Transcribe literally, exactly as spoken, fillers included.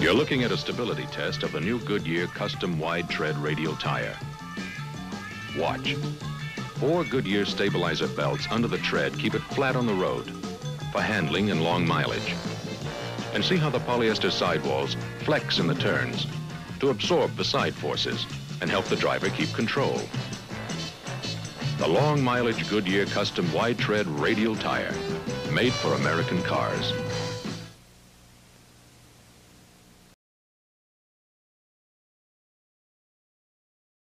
You're looking at a stability test of the new Goodyear custom wide tread radial tire. Watch. Four Goodyear stabilizer belts under the tread keep it flat on the road for handling and long mileage. And see how the polyester sidewalls flex in the turns to absorb the side forces and help the driver keep control. The long mileage Goodyear custom wide tread radial tire, made for American cars.